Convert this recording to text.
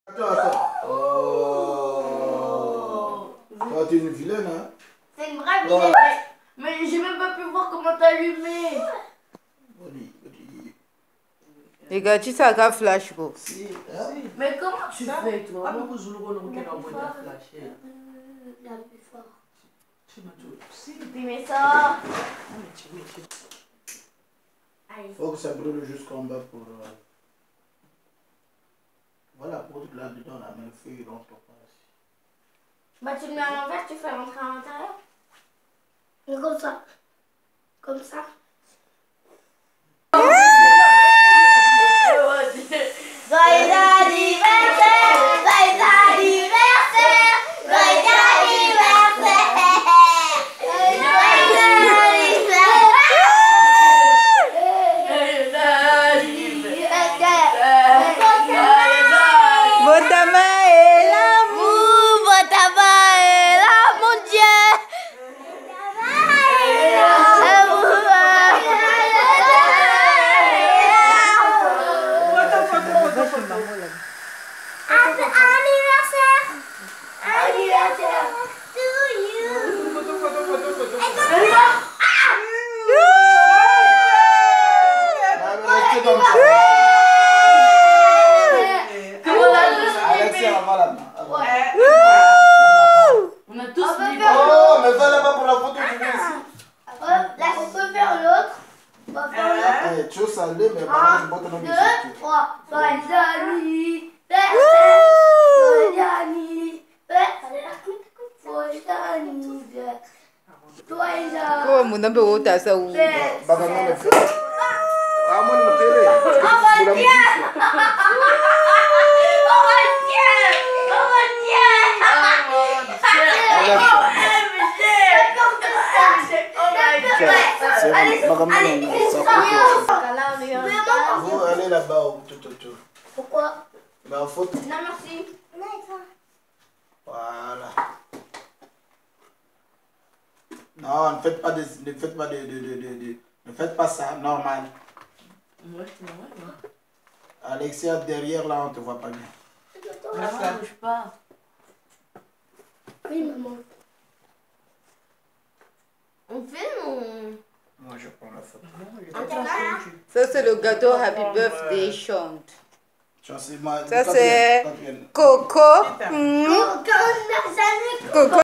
Attends. Oh. Toi, t'es une vilaine, hein? C'est une vraie vilaine. Mais j'ai même pas pu voir comment t'allumer. Les gars, tu sais à quoi flash go? Mais comment tu fais, toi? La plus fort. Tu mets ça. Faut que ça brûle jusqu'en bas pour... Voilà, pour tout là-dedans, la même feuille rentre pas. Bah tu le mets à l'envers, tu fais rentrer à l'intérieur. Comme ça. Comme ça. Joyeux anniversaire, joyeux anniversaire, joyeux anniversaire. Botama est l'amour, Botama est là, mon Dieu. Anniversaire to you. Alexia, avant la main. On a tous mis. Oh, mais va là-bas pour la photo, tu viens ici. Là, on peut faire l'autre. On va faire l'autre. Eh, tu veux saler, mais par je botte dans mes 2, 3. Joyeux anniversaire. Joyeux anniversaire. Joyeux anniversaire. Joyeux oh mon Dieu, oh t'as ça où? Bagano me fait. Ah, moi, me télé. Oh mon Dieu! Oh mon Dieu! Oh mon Dieu! Vous allez là-bas au tout. Pourquoi? Mais en faute. Non, merci. Voilà. Non, ne faites pas ça, normal. Ouais, c'est normal. Alexia, derrière là, on te voit pas bien. Ça bouge pas. Oui, maman. On filme ou... Moi, je prends la photo. Ça c'est le gâteau Happy Birthday chante. Ça, Ça c'est Coco. Quand on a jamais Coco.